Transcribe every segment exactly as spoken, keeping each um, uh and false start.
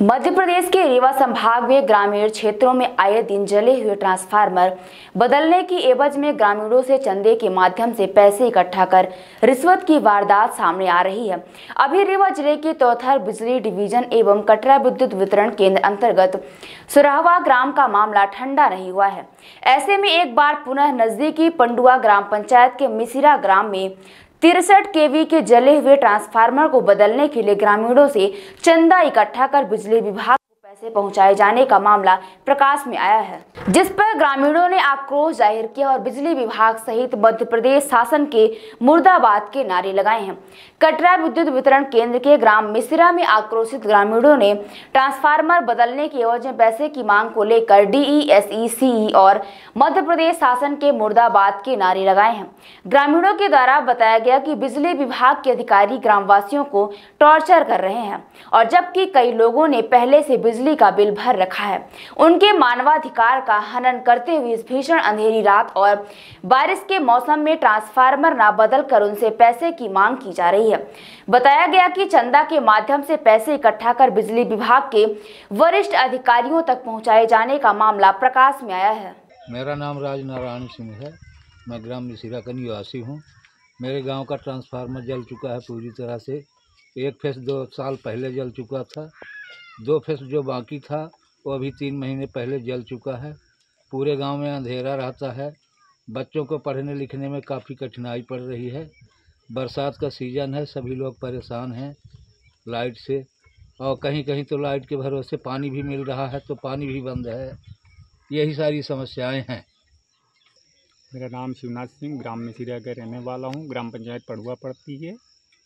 मध्य प्रदेश के रीवा संभाग में ग्रामीण क्षेत्रों में आए दिन जले हुए ट्रांसफार्मर बदलने की एवज में ग्रामीणों से चंदे के माध्यम से पैसे इकट्ठा कर रिश्वत की वारदात सामने आ रही है। अभी रीवा जिले के तौथर बिजली डिवीजन एवं कटरा विद्युत वितरण केंद्र अंतर्गत सुराहवा ग्राम का मामला ठंडा नहीं हुआ है। ऐसे में एक बार पुनः नजदीकी पंडुआ ग्राम पंचायत के मिसिरा ग्राम में तिरसठ केवी के जले हुए ट्रांसफार्मर को बदलने के लिए ग्रामीणों से चंदा इकट्ठा कर बिजली विभाग को पैसे पहुंचाए जाने का मामला प्रकाश में आया है, जिस पर ग्रामीणों ने आक्रोश जाहिर किया और बिजली विभाग सहित मध्य प्रदेश शासन के मुर्दाबाद के नारे लगाए हैं। कटरा विद्युत वितरण केंद्र के ग्राम मिसिरा में आक्रोशित ग्रामीणों ने ट्रांसफार्मर बदलने की एवज में पैसे की मांग को लेकर डीईएसई, सीई और मध्य प्रदेश शासन के मुर्दाबाद के नारे लगाए हैं। ग्रामीणों के द्वारा बताया गया कि बिजली विभाग के अधिकारी ग्रामवासियों को टॉर्चर कर रहे हैं और जबकि कई लोगों ने पहले से बिजली का बिल भर रखा है। उनके मानवाधिकार का हनन करते हुए इस भीषण अंधेरी रात और बारिश के मौसम में ट्रांसफार्मर न बदल कर उनसे पैसे की मांग की जा रही है। बताया गया कि चंदा के माध्यम से पैसे इकट्ठा कर बिजली विभाग के वरिष्ठ अधिकारियों तक पहुंचाए जाने का मामला प्रकाश में आया है। मेरा नाम राज नारायण सिंह है। मैं ग्राम मिसिरा का निवासी हूँ। मेरे गांव का ट्रांसफार्मर जल चुका है पूरी तरह से। एक फेस दो साल पहले जल चुका था, दो फेस जो बाकी था वो अभी तीन महीने पहले जल चुका है। पूरे गांव में अंधेरा रहता है। बच्चों को पढ़ने लिखने में काफ़ी कठिनाई पड़ रही है। बरसात का सीज़न है, सभी लोग परेशान हैं लाइट से, और कहीं कहीं तो लाइट के भरोसे पानी भी मिल रहा है तो पानी भी बंद है। यही सारी समस्याएं हैं। मेरा नाम शिवनाथ सिंह, ग्राम मिसिरा का रहने वाला हूँ। ग्राम पंचायत पड़ुआ पड़ती है।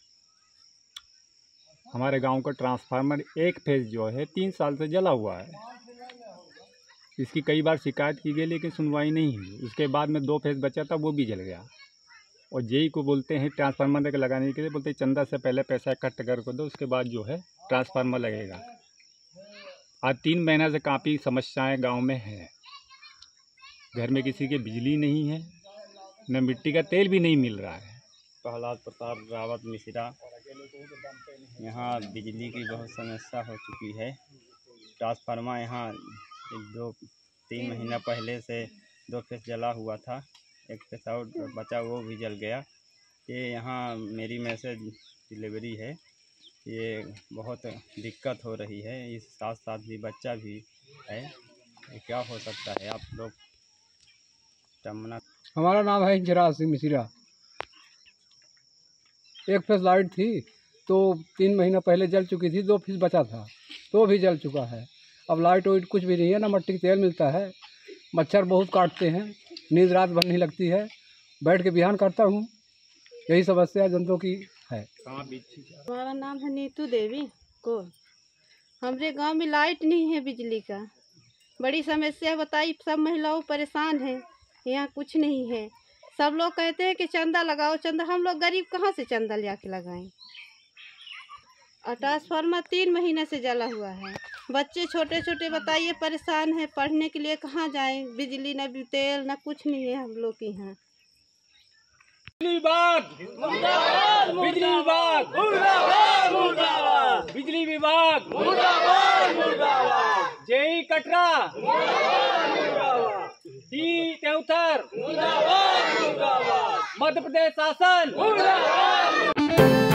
हमारे गांव का ट्रांसफार्मर एक फेज जो है तीन साल से जला हुआ है। इसकी कई बार शिकायत की गई लेकिन सुनवाई नहीं हुई। उसके बाद में दो फेज बचा था, वो भी जल गया। और जेई को बोलते हैं ट्रांसफार्मर लगाने के लिए, बोलते हैं चंदा से पहले पैसा इकट्ठा करके दो, उसके बाद जो है ट्रांसफार्मर लगेगा। आज तीन महीना से काफ़ी समस्याएँ गाँव में हैं। घर में किसी के बिजली नहीं है, न मिट्टी का तेल भी नहीं मिल रहा है। प्रहलाद प्रताप रावत मिसिरा। यहाँ बिजली की बहुत समस्या हो चुकी है। ट्रांसफार्मर यहाँ एक दो तीन महीना पहले से दो फेस जला हुआ था, एक फेस और बचा वो भी जल गया। ये यहाँ मेरी मैसेज डिलीवरी है, ये बहुत दिक्कत हो रही है। इस साथ साथ भी बच्चा भी है, ये क्या हो सकता है? आप लोग तमन्ना। हमारा नाम है इंजराज सिंह मिसिरा। एक फेस लाइट थी तो तीन महीना पहले जल चुकी थी, दो फेस बचा था तो भी जल चुका है। अब लाइट वाइट कुछ भी नहीं है, ना मट्टी का तेल मिलता है। मच्छर बहुत काटते हैं, नींद रात भर नहीं लगती है। बैठ के बिहान करता हूँ। यही समस्या जनता की है। हमारा नाम है नीतू देवी को। हमारे गांव में लाइट नहीं है, बिजली का बड़ी समस्या बताई। सब महिलाओं परेशान हैं, यहाँ कुछ नहीं है। सब लोग कहते हैं कि चंदा लगाओ चंदा। हम लोग गरीब कहाँ से चंदा ले आके लगाएं? और ट्रांसफार्मर तीन महीने से जला हुआ है। बच्चे छोटे छोटे बताइए परेशान हैं, पढ़ने के लिए कहाँ जाएं? बिजली न तेल न कुछ नहीं है हम लोग के यहाँ। बिजली विभाग मुर्दाबाद, बिजली विभाग मुर्दाबाद, मुर्दाबाद, बिजली विभाग मुर्दाबाद, मुर्दाबाद, जेई कटरा मुर्दाबाद, मुर्दाबाद, डी तौथर मुर्दाबाद, मुर्दाबाद, मध्य प्रदेश शासन मुर्दाबाद।